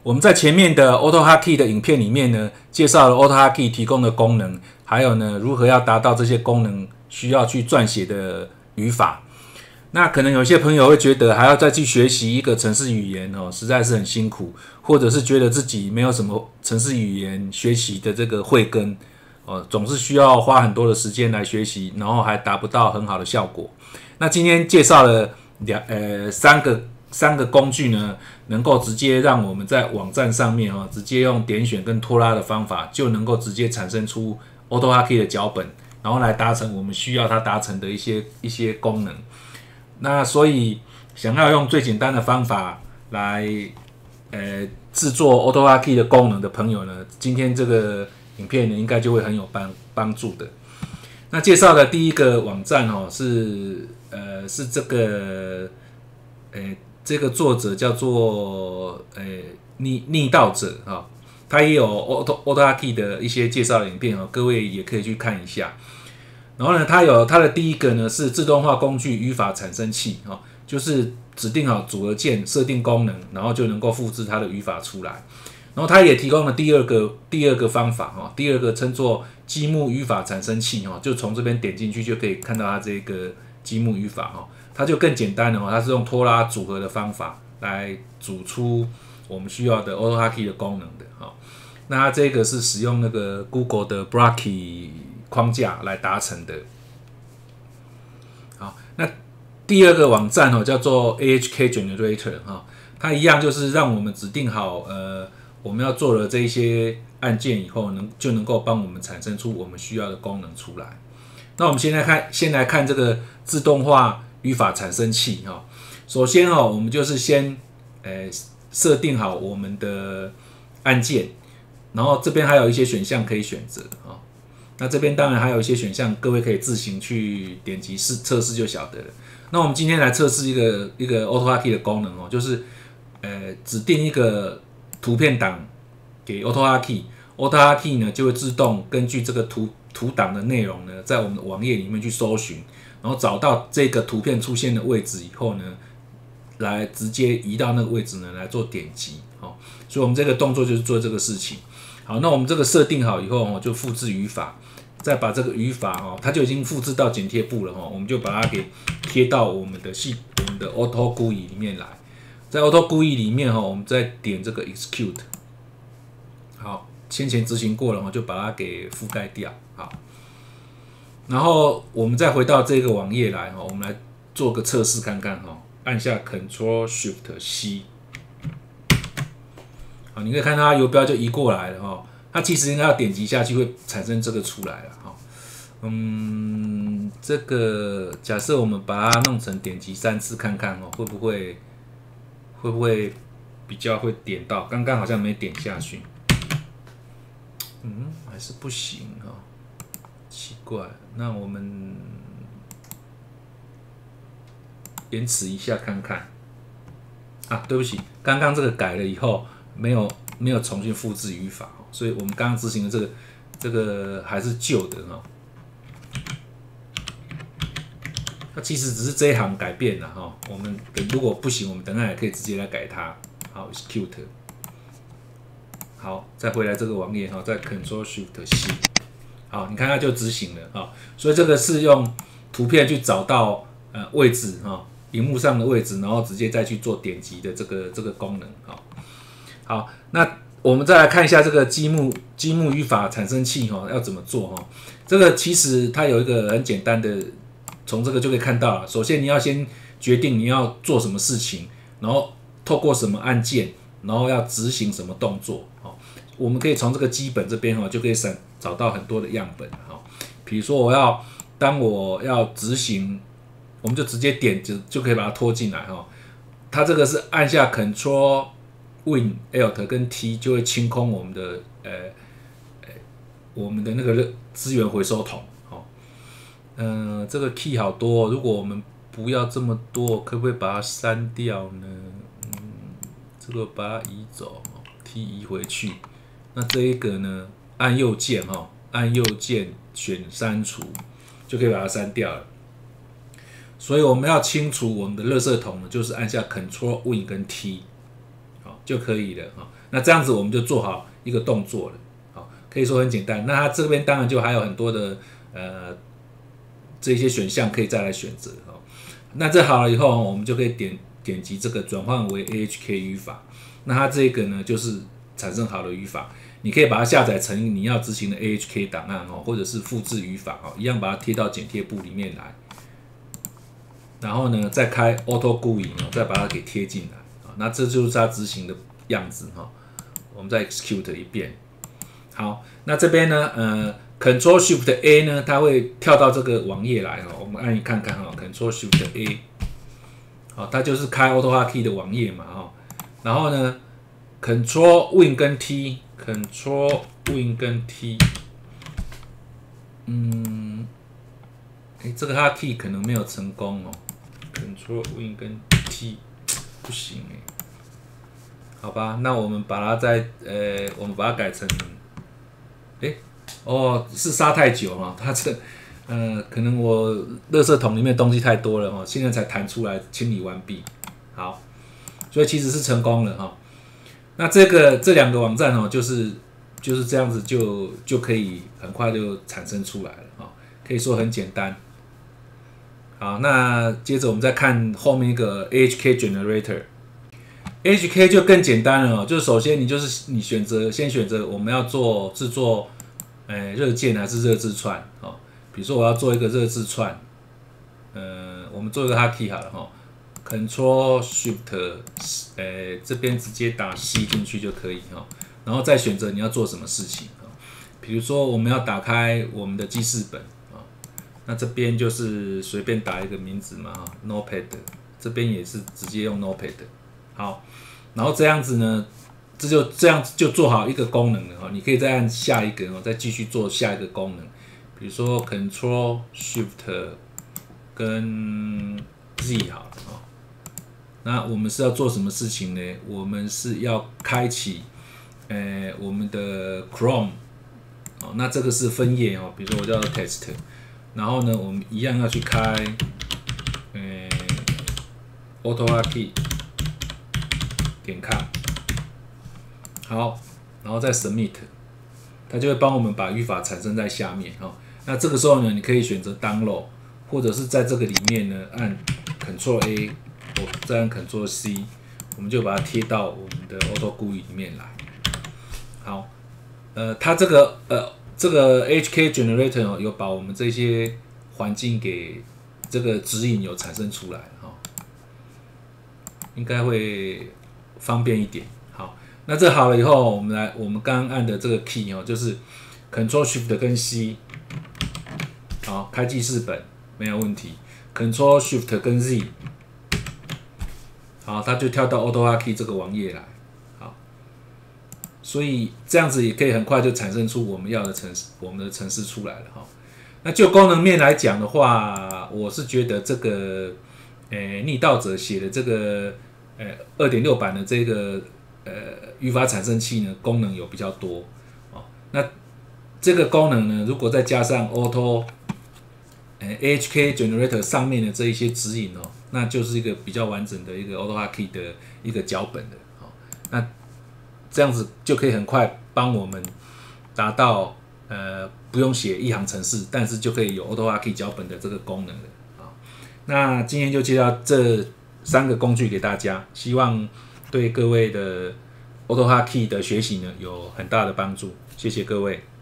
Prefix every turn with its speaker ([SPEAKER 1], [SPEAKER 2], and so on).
[SPEAKER 1] 我们在前面的 AutoHotkey 的影片里面呢，介绍了 AutoHotkey 提供的功能，还有呢如何要达到这些功能需要去撰写的语法。那可能有些朋友会觉得还要再去学习一个程式语言哦，实在是很辛苦，或者是觉得自己没有什么程式语言学习的这个慧根哦，总是需要花很多的时间来学习，然后还达不到很好的效果。那今天介绍了三个工具呢，能够直接让我们在网站上面直接用点选跟拖拉的方法，就能够直接产生出 AutoHotkey 的脚本，然后来达成我们需要它达成的一些功能。那所以想要用最简单的方法来制作 AutoHotkey 的功能的朋友呢，今天这个影片呢应该就会很有帮助的。那介绍的第一个网站是这个作者叫做逆道者他也有 AutoHotkey 的一些介绍的影片各位也可以去看一下。然后呢，它的第一个呢是自动化工具语法产生器就是指定好组合键设定功能，然后就能够复制它的语法出来。然后它也提供了第二个方法第二个称作积木语法产生器就从这边点进去就可以看到它这个积木语法它就更简单了它是用拖拉组合的方法来组出我们需要的 AutoHotkey 的功能的那它这个是使用那个 Google 的 Brockie 框架来达成的。好，那第二个网站叫做 AHK Generator 它一样就是让我们指定好我们要做的这一些按键以后就能够帮我们产生出我们需要的功能出来。那我们先来看这个自动化语法产生器首先我们就是先设定好我们的按键，然后这边还有一些选项可以选择那这边当然还有一些选项，各位可以自行去点击测试就晓得了。那我们今天来测试一个 AutoHotkey 的功能就是指定一个图片档给 AutoHotkey 呢就会自动根据这个图档的内容呢，在我们的网页里面去搜寻，然后找到这个图片出现的位置以后呢，来直接移到那个位置呢来做点击所以我们这个动作就是做这个事情。好，那我们这个设定好以后就复制语法，再把这个语法它就已经复制到剪贴簿了我们就把它给贴到我们的 Auto GUI 里面来。在 Auto GUI 里面我们再点这个 Execute。好，先前执行过了就把它给覆盖掉。好，然后我们再回到这个网页来我们来做个测试看看按下 Ctrl+Shift+C。好，你可以看到它游标就移过来了它其实应该要点击下去会产生这个出来了这个假设我们把它弄成点击3次看看会不会比较会点到？刚刚好像没点下去。还是不行奇怪。那我们延迟一下看看。对不起，刚刚这个改了以后没有重新复制语法所以我们刚刚执行的这个还是旧的它其实只是这一行改变了我们如果不行，我们等下也可以直接来改它。好 ，Execute。好，再回来这个网页再 Ctrl+Shift+C。好，你看它就执行了所以这个是用图片去找到位置荧幕上的位置，然后直接再去做点击的这个功能好，那我们再来看一下这个积木语法产生器要怎么做这个其实它有一个很简单的，从这个就可以看到了。首先你要先决定你要做什么事情，然后透过什么按键，然后要执行什么动作我们可以从这个基本这边就可以找到很多的样本比如说当我要执行，我们就直接点就可以把它拖进来它这个是按下 Ctrl+Win+Alt 跟 T 就会清空我们的那个资源回收桶这个 key 好多如果我们不要这么多，可不可以把它删掉呢？这个把它移走，T 移回去。那这一个呢，按右键选删除，就可以把它删掉了。所以我们要清除我们的垃圾桶呢，就是按下 Ctrl+Win 跟 T， 就可以了。 那这样子我们就做好一个动作了，好，可以说很简单。那它这边当然就还有很多的这些选项可以再来选择。那这好了以后，我们就可以点击这个转换为 AHK 语法。那它这个呢，就是产生好的语法，你可以把它下载成你要执行的 AHK 档案或者是复制语法一样把它贴到剪贴簿里面来。然后呢，再开 Auto GUI 再把它给贴进来。那这就是它执行的样子我们再 execute 一遍。好，那这边呢，Ctrl Shift A 呢，它会跳到这个网页来我们按看看Ctrl Shift A， 好，它就是开 AutoHotkey 的网页嘛然后呢 ，Ctrl Win 跟 T，Ctrl Win 跟 T， 这个 Hotkey 可能没有成功Ctrl Win 跟 T 不行好吧，那我们把它我们把它改成，是杀太久它这可能我垃圾桶里面东西太多了现在才弹出来清理完毕。好，所以其实是成功了那这两个网站就是这样子就可以很快就产生出来了可以说很简单。好，那接着我们再看后面一个 AHK Generator。AHK 就更简单了就是首先你先选择我们要制作热键还是热字串比如说我要做一个热字串，我们做一个 Hotkey 好了Ctrl Shift 这边直接打 C 进去就可以然后再选择你要做什么事情比如说我们要打开我们的记事本那这边就是随便打一个名字嘛Notepad， 这边也是直接用 Notepad。好，然后这样子呢，这样就做好一个功能了你可以再按下一个再继续做下一个功能，比如说 Ctrl Shift 跟 Z 好了那我们是要做什么事情呢？我们是要开启我们的 Chrome那这个是分页比如说我叫 Test， 然后呢我们一样要去开AutoHotkey。点看，好，然后再 Submit， 它就会帮我们把语法产生在下面那这个时候呢，你可以选择 Download， 或者是在这个里面呢按 Ctrl A， 再按 Ctrl C， 我们就把它贴到我们的 Auto GUI 里面来。好，它这个HK Generator 有把我们这些环境给这个指引有产生出来应该会方便一点。好，那这好了以后，我们刚刚按的这个 key 就是 Ctrl Shift 跟 C， 好，开记事本没有问题。Ctrl Shift 跟 Z， 好，它就跳到 AutoHotkey 这个网页来。好，所以这样子也可以很快就产生出我们要的我们的程式出来了那就功能面来讲的话，我是觉得这个逆道者写的这个2.6 版的这个语法产生器呢，功能有比较多那这个功能呢，如果再加上 AHK Generator 上面的这一些指引那就是一个比较完整的一个 AutoHotkey 的一个脚本的那这样子就可以很快帮我们达到不用写一行程式，但是就可以有 AutoHotkey 脚本的这个功能了那今天就介绍这3个工具给大家，希望对各位的 AutoHotkey 的学习呢有很大的帮助。谢谢各位。